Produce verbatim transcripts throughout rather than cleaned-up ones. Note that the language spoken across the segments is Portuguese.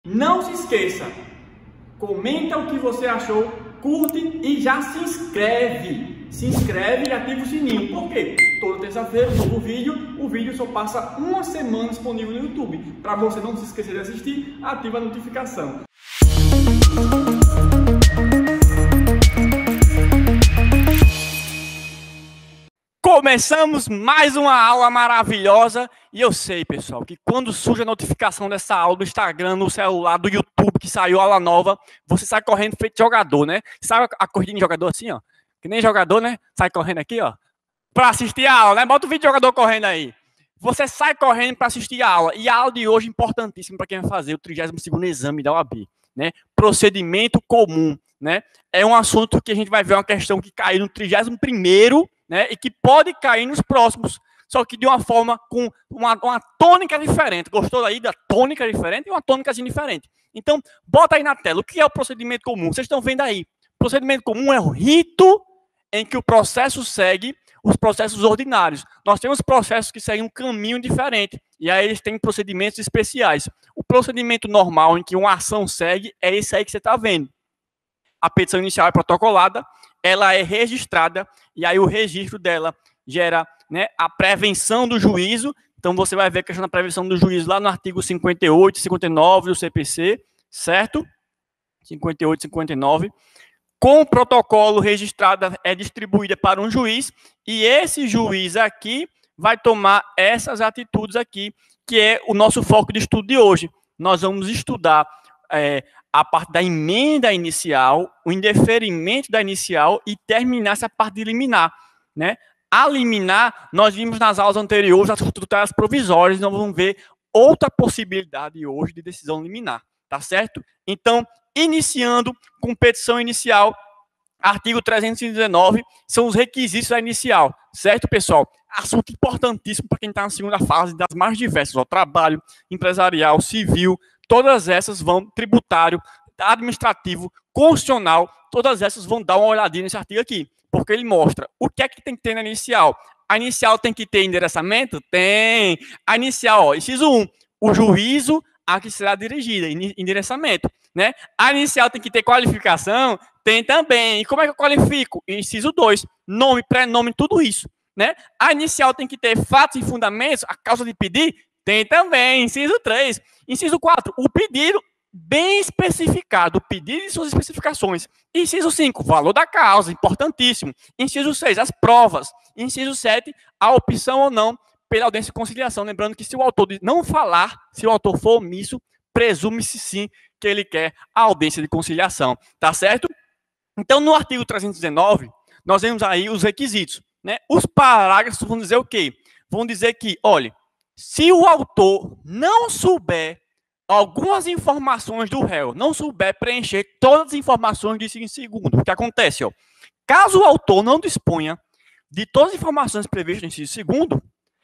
Não se esqueça, comenta o que você achou, curte e já se inscreve. Se inscreve e ativa o sininho. Por quê? Toda terça-feira, um novo vídeo. O vídeo só passa uma semana disponível no YouTube. Para você não se esquecer de assistir, ativa a notificação. Começamos mais uma aula maravilhosa e eu sei, pessoal, que quando surge a notificação dessa aula do Instagram, no celular, do YouTube, que saiu aula nova, você sai correndo feito jogador, né? Sabe a corridinha de jogador assim, ó? Que nem jogador, né? Sai correndo aqui, ó, para assistir a aula, né? Bota o vídeo de jogador correndo aí. Você sai correndo para assistir a aula. E a aula de hoje é importantíssima para quem vai fazer o trigésimo segundo exame da O A B, né? Procedimento comum, né? É um assunto que a gente vai ver uma questão que caiu no trigésimo primeiro, né, e que pode cair nos próximos, só que de uma forma com uma, uma tônica diferente. Gostou aí da tônica diferente e uma tônica diferente? Então, bota aí na tela. O que é o procedimento comum? Vocês estão vendo aí. O procedimento comum é o rito em que o processo segue os processos ordinários. Nós temos processos que seguem um caminho diferente, e aí eles têm procedimentos especiais. O procedimento normal em que uma ação segue é esse aí que você está vendo. A petição inicial é protocolada, ela é registrada, e aí o registro dela gera, né, a prevenção do juízo. Então, você vai ver a questão da prevenção do juízo lá no artigo cinquenta e oito, cinquenta e nove do C P C, certo? cinquenta e oito, cinquenta e nove. Com o protocolo registrada, é distribuída para um juiz, e esse juiz aqui vai tomar essas atitudes aqui, que é o nosso foco de estudo de hoje. Nós vamos estudar é, a parte da emenda inicial, o indeferimento da inicial e terminar essa parte de liminar, né? A liminar, nós vimos nas aulas anteriores as tutelas provisórias, nós vamos ver outra possibilidade hoje de decisão liminar, tá certo? Então, iniciando com petição inicial, artigo trezentos e dezenove, são os requisitos da inicial, certo, pessoal? Assunto importantíssimo para quem está na segunda fase, das mais diversas, ó, trabalho, empresarial, civil, todas essas vão, tributário, administrativo, constitucional, todas essas vão dar uma olhadinha nesse artigo aqui, porque ele mostra o que é que tem que ter na inicial. A inicial tem que ter endereçamento? Tem. A inicial, ó, inciso um, o juízo a que será dirigida, endereçamento, né? A inicial tem que ter qualificação? Tem também. E como é que eu qualifico? Inciso dois, nome, prenome, tudo isso, né? A inicial tem que ter fatos e fundamentos, a causa de pedir? Tem também, inciso três. Inciso quatro, o pedido bem especificado, o pedido e suas especificações. Inciso cinco, valor da causa, importantíssimo. Inciso seis, as provas. Inciso sete, a opção ou não pela audiência de conciliação. Lembrando que se o autor não falar, se o autor for omisso, presume-se sim que ele quer a audiência de conciliação. Tá certo? Então, no artigo trezentos e dezenove, nós vemos aí os requisitos, né? Os parágrafos vão dizer o quê? Vão dizer que, olha, se o autor não souber algumas informações do réu, não souber preencher todas as informações de inciso segundo, o que acontece? Ó, caso o autor não disponha de todas as informações previstas no inciso segundo,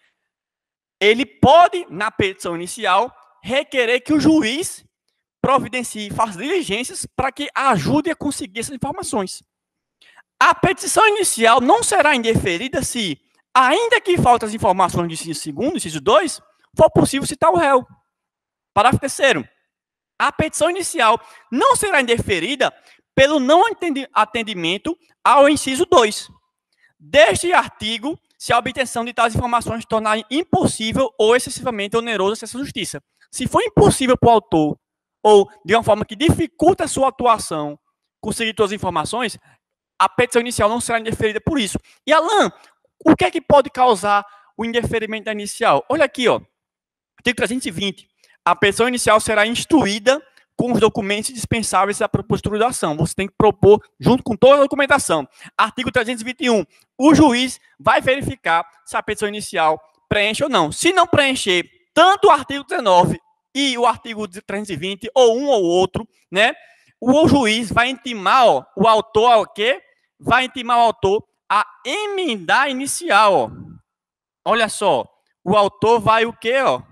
ele pode, na petição inicial, requerer que o juiz providencie e faça diligências para que ajude a conseguir essas informações. A petição inicial não será indeferida se, ainda que faltem as informações do inciso segundo, inciso dois, for possível citar o réu. Parágrafo terceiro. A petição inicial não será indeferida pelo não atendimento ao inciso dois. Deste artigo, se a obtenção de tais informações tornar impossível ou excessivamente oneroso acesso à justiça. Se for impossível para o autor, ou de uma forma que dificulta a sua atuação, conseguir todas as informações, a petição inicial não será indeferida por isso. E, Alan, o que é que pode causar o indeferimento da inicial? Olha aqui, ó, artigo trezentos e vinte. A petição inicial será instruída com os documentos dispensáveis da propositura da ação. Você tem que propor junto com toda a documentação. Artigo trezentos e vinte e um. O juiz vai verificar se a petição inicial preenche ou não. Se não preencher tanto o artigo dezenove e o artigo trezentos e vinte, ou um ou outro, né? O juiz vai intimar, ó, o autor ao quê? Vai intimar o autor a emendar a inicial, ó. Olha só, o autor vai o quê, ó?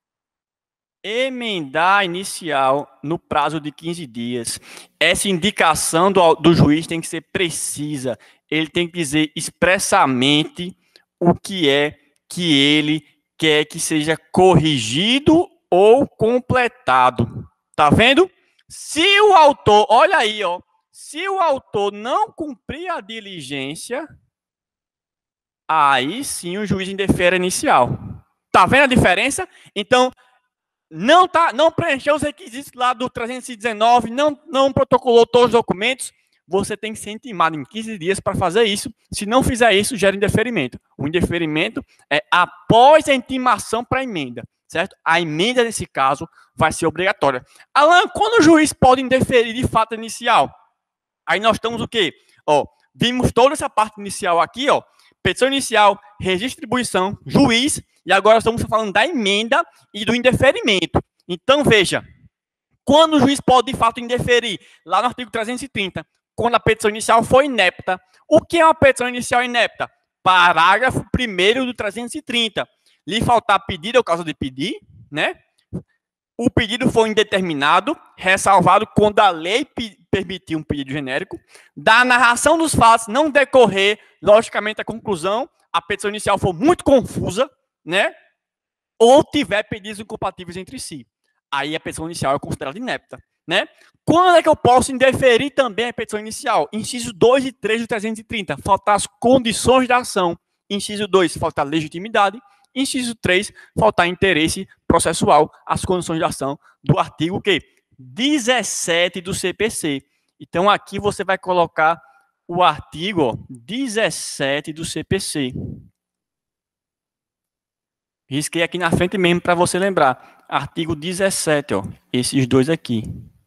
Emendar a inicial no prazo de quinze dias. Essa indicação do, do juiz tem que ser precisa. Ele tem que dizer expressamente o que é que ele quer que seja corrigido ou completado. Tá vendo? Se o autor, olha aí, ó, se o autor não cumprir a diligência, aí sim o juiz indefere inicial. Tá vendo a diferença? Então, não, tá, não preencheu os requisitos lá do trezentos e dezenove, não, não protocolou todos os documentos, você tem que ser intimado em quinze dias para fazer isso. Se não fizer isso, gera indeferimento. O indeferimento é após a intimação para a emenda, certo? A emenda, nesse caso, vai ser obrigatória. Alan, quando o juiz pode indeferir de fato inicial? Aí nós estamos o quê? Ó, vimos toda essa parte inicial aqui, ó. Petição inicial, registro de distribuição, juiz, e agora estamos falando da emenda e do indeferimento. Então, veja, quando o juiz pode, de fato, indeferir? Lá no artigo trezentos e trinta, quando a petição inicial foi inepta. O que é uma petição inicial inepta? Parágrafo primeiro do trezentos e trinta. Lhe faltar pedido é o caso de pedir, né? O pedido foi indeterminado, ressalvado quando a lei permitir um pedido genérico. Da narração dos fatos não decorrer, logicamente, a conclusão, a petição inicial for muito confusa, né? Ou tiver pedidos incompatíveis entre si. Aí a petição inicial é considerada inepta, né? Quando é que eu posso indeferir também a petição inicial? Inciso dois e três do trezentos e trinta, faltar as condições da ação. Inciso dois, faltar legitimidade. Inciso três, faltar interesse processual, as condições de ação do artigo que dezessete do C P C. Então, aqui você vai colocar o artigo ó, dezessete do C P C. Risquei aqui na frente mesmo para você lembrar. Artigo dezessete, ó, esses dois aqui.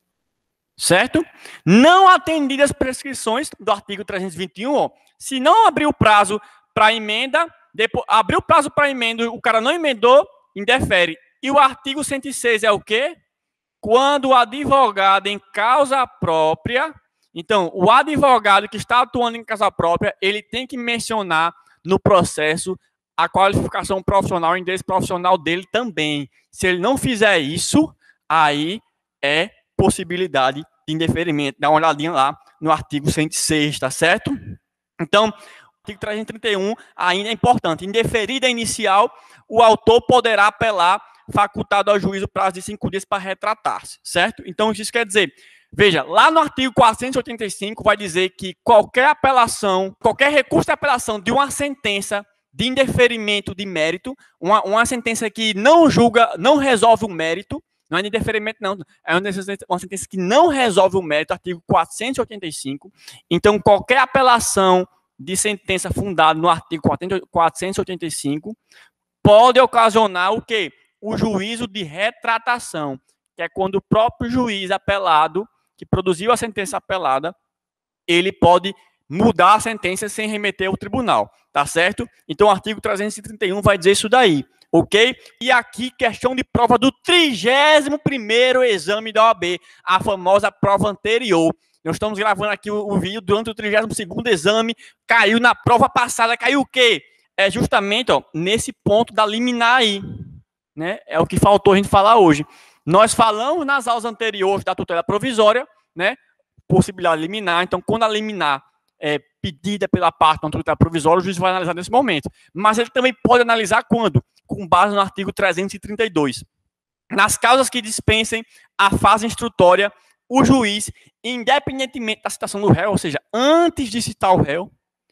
Certo? Não atendidas as prescrições do artigo trezentos e vinte e um, ó, se não abrir o prazo para emenda, depois, abriu o prazo para emenda, o cara não emendou, indefere. E o artigo cento e seis é o quê? Quando o advogado em causa própria, então, o advogado que está atuando em causa própria, ele tem que mencionar no processo a qualificação profissional e o endereço profissional dele também. Se ele não fizer isso, aí é possibilidade de indeferimento. Dá uma olhadinha lá no artigo cento e seis, tá certo? Então, artigo trezentos e trinta e um ainda é importante. Indeferida inicial, o autor poderá apelar, facultado ao juiz o prazo de cinco dias para retratar-se, certo? Então, isso quer dizer, veja, lá no artigo quatrocentos e oitenta e cinco vai dizer que qualquer apelação, qualquer recurso de apelação de uma sentença de indeferimento de mérito, uma, uma sentença que não julga, não resolve o mérito, não é de indeferimento, não, é uma sentença que não resolve o mérito, artigo quatrocentos e oitenta e cinco. Então, qualquer apelação de sentença fundada no artigo quatrocentos e oitenta e cinco pode ocasionar o quê? O juízo de retratação, que é quando o próprio juiz apelado, que produziu a sentença apelada, ele pode mudar a sentença sem remeter ao tribunal, tá certo? Então, o artigo trezentos e trinta e um vai dizer isso daí, ok? E aqui, questão de prova do trigésimo primeiro exame da O A B, a famosa prova anterior. Nós estamos gravando aqui o, o vídeo durante o trigésimo segundo exame, caiu na prova passada, caiu o quê? É justamente ó, nesse ponto da liminar aí, né? É o que faltou a gente falar hoje. Nós falamos nas aulas anteriores da tutela provisória, né? Possibilidade de liminar. Então, quando a liminar é pedida pela parte da tutela provisória, o juiz vai analisar nesse momento. Mas ele também pode analisar quando? Com base no artigo trezentos e trinta e dois. Nas causas que dispensem a fase instrutória, o juiz, independentemente da citação do réu, ou seja, antes de citar o réu,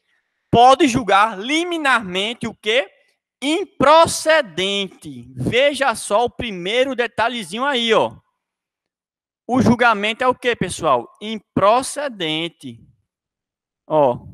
pode julgar liminarmente o quê? Improcedente. Veja só o primeiro detalhezinho aí, ó. O julgamento é o quê, pessoal? Improcedente. Ó.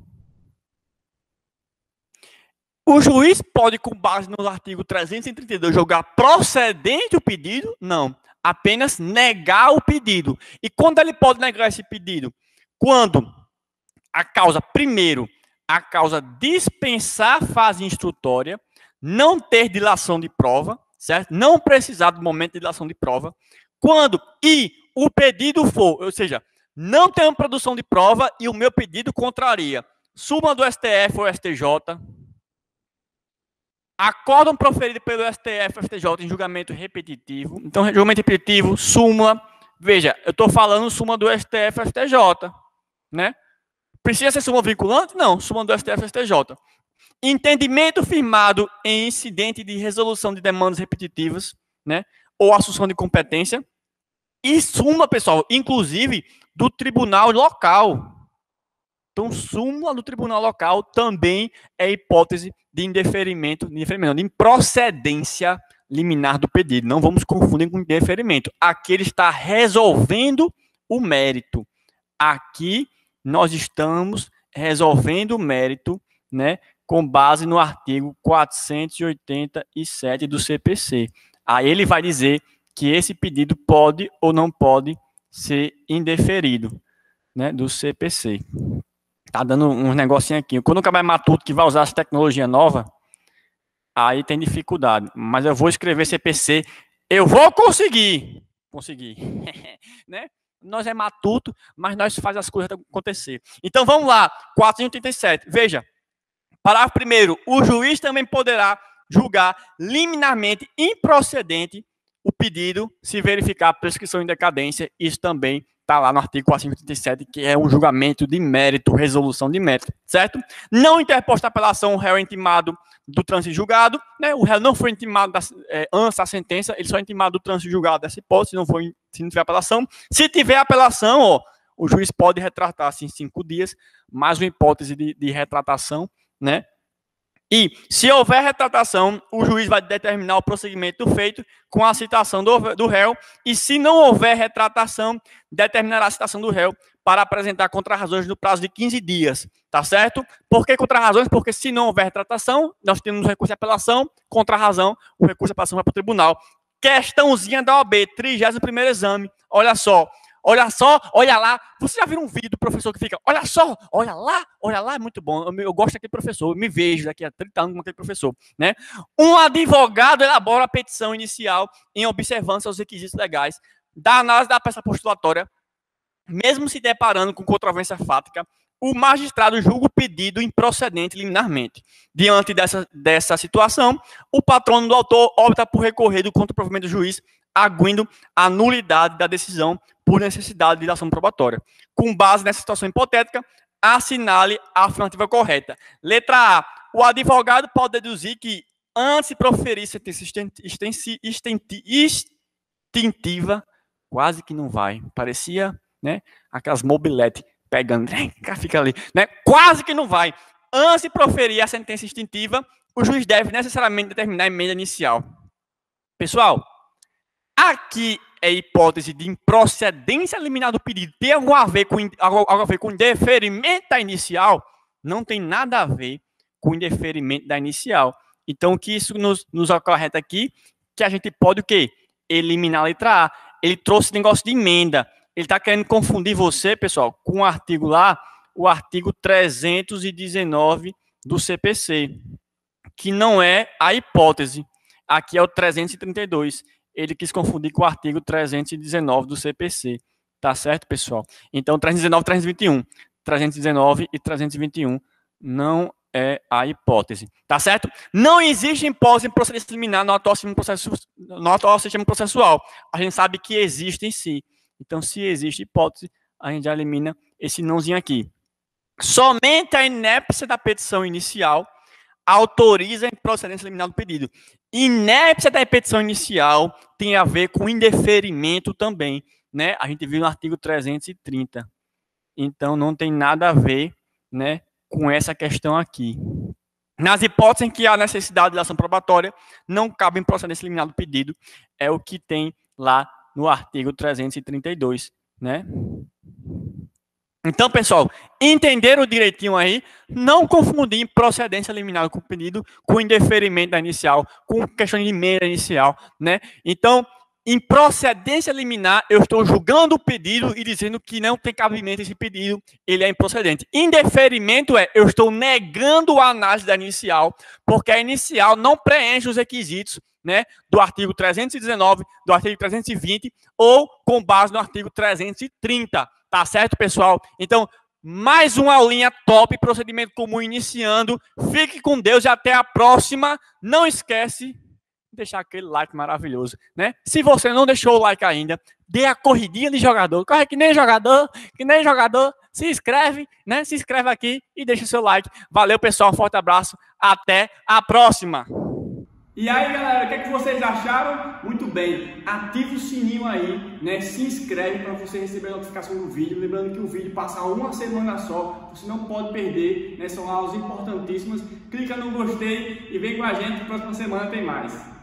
O juiz pode, com base no artigo trezentos e trinta e dois, julgar procedente o pedido? Não. Apenas negar o pedido. E quando ele pode negar esse pedido? Quando a causa, primeiro, a causa dispensar a fase instrutória, não ter dilação de prova, certo? Não precisar do momento de dilação de prova. Quando e o pedido for, ou seja, não tem uma produção de prova e o meu pedido contraria súmula do S T F ou S T J, acórdão proferido pelo S T F ou S T J em julgamento repetitivo. Então, julgamento repetitivo, súmula. Veja, eu estou falando súmula do S T F ou S T J, né? Precisa ser súmula vinculante? Não, súmula do S T F ou S T J. Entendimento firmado em incidente de resolução de demandas repetitivas, né? Ou assunção de competência. E súmula, pessoal, inclusive do tribunal local. Então, súmula do tribunal local também é hipótese de indeferimento, de indeferimento, de improcedência liminar do pedido. Não vamos confundir com indeferimento. Aqui ele está resolvendo o mérito. Aqui nós estamos resolvendo o mérito, né, com base no artigo quatrocentos e oitenta e sete do C P C. Aí ele vai dizer que esse pedido pode ou não pode ser indeferido, né, do C P C. Tá dando uns negocinhos aqui. Quando o cara é matuto que vai usar essa tecnologia nova, aí tem dificuldade. Mas eu vou escrever C P C, eu vou conseguir. Conseguir. Né? Nós é matuto, mas nós faz as coisas acontecer. Então vamos lá, quatrocentos e oitenta e sete. Veja, parágrafo primeiro, o juiz também poderá julgar liminarmente improcedente o pedido se verificar a prescrição em decadência. Isso também está lá no artigo quatrocentos e oitenta e sete, que é um julgamento de mérito, resolução de mérito, certo? Não interposta apelação, o réu é intimado do trânsito julgado, né? O réu não foi intimado da, é, antes da sentença, ele só é intimado do trânsito julgado dessa hipótese, se não, foi, se não tiver apelação. Se tiver apelação, ó, o juiz pode retratar-se em cinco dias, mais uma hipótese de, de retratação, né? E, se houver retratação, o juiz vai determinar o prosseguimento do feito com a citação do, do réu, e se não houver retratação, determinará a citação do réu para apresentar contrarrazões no prazo de quinze dias, tá certo? Por que contrarrazões? Porque se não houver retratação, nós temos recurso de apelação, contrarrazão, o recurso de apelação vai para o tribunal. Questãozinha da O A B, trigésimo primeiro exame, olha só. Olha só, olha lá. Você já viu um vídeo do professor que fica, olha só, olha lá, olha lá, é muito bom. Eu, eu gosto daquele professor, eu me vejo daqui a trinta anos com aquele professor, né? Um advogado elabora a petição inicial em observância aos requisitos legais da análise da peça postulatória, mesmo se deparando com controvérsia fática, o magistrado julga o pedido improcedente liminarmente. Diante dessa, dessa situação, o patrono do autor opta por recorrer do contraprovimento do juiz, arguindo a nulidade da decisão por necessidade de ação probatória. Com base nessa situação hipotética, assinale a afirmativa correta. Letra A. O advogado pode deduzir que, antes de proferir sentença extintiva, quase que não vai, parecia, né, aquelas mobiletes pegando, fica ali, né, quase que não vai. Antes de proferir a sentença extintiva, o juiz deve necessariamente determinar a emenda inicial. Pessoal, aqui é hipótese de improcedência liminar do pedido. Tem algo a ver com algo a ver com indeferimento da inicial? Não tem nada a ver com indeferimento da inicial. Então, o que isso nos, nos acarreta aqui? Que a gente pode o quê? Eliminar a letra A. Ele trouxe negócio de emenda. Ele está querendo confundir você, pessoal, com o artigo lá, o artigo trezentos e dezenove do C P C, que não é a hipótese. Aqui é o trezentos e trinta e dois. Ele quis confundir com o artigo trezentos e dezenove do C P C. Tá certo, pessoal? Então, trezentos e dezenove e trezentos e vinte e um. trezentos e dezenove e trezentos e vinte e um não é a hipótese. Tá certo? Não existe hipótese em procedimento liminar no atual sistema processual. No atual sistema processual. A gente sabe que existe em si. Então, se existe hipótese, a gente já elimina esse nãozinho aqui. Somente a inépcia da petição inicial autoriza a improcedência liminar do pedido. Inépcia da petição inicial tem a ver com indeferimento também, né? A gente viu no artigo trezentos e trinta. Então, não tem nada a ver, né, com essa questão aqui. Nas hipóteses em que há necessidade de ação probatória, não cabe improcedência liminar do pedido. É o que tem lá no artigo trezentos e trinta e dois, né? Então, pessoal, entenderam direitinho aí? Não confundir procedência liminar com pedido com indeferimento da inicial, com questão de emenda inicial, né? Então, em procedência liminar, eu estou julgando o pedido e dizendo que não tem cabimento esse pedido, ele é improcedente. Indeferimento é, eu estou negando a análise da inicial, porque a inicial não preenche os requisitos, né, do artigo trezentos e dezenove, do artigo trezentos e vinte, ou com base no artigo trezentos e trinta. Tá certo, pessoal? Então, mais uma aulinha top, procedimento comum iniciando. Fique com Deus e até a próxima. Não esquece de deixar aquele like maravilhoso, né? Se você não deixou o like ainda, dê a corridinha de jogador. Corre que nem jogador, que nem jogador. Se inscreve, né? Se inscreve aqui e deixa o seu like. Valeu, pessoal. Um forte abraço. Até a próxima. E aí, galera, o que é que vocês acharam? Muito bem, ativa o sininho aí, né? Se inscreve para você receber a notificação do vídeo. Lembrando que o vídeo passa uma semana só, você não pode perder, né? São aulas importantíssimas. Clica no gostei e vem com a gente, próxima semana tem mais.